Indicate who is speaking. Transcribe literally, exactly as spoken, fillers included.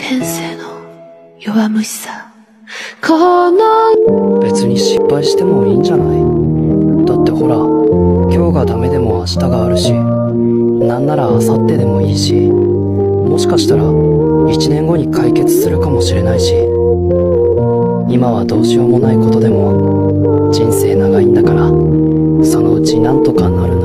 Speaker 1: 天性の弱虫さ。この
Speaker 2: 別に失敗してもいいんじゃない？だってほら、今日がダメでも明日があるし、なんなら明後日でもいいし、もしかしたら一年後に解決するかもしれないし、今はどうしようもないことでも人生長いんだから、そのうちなんとかなる。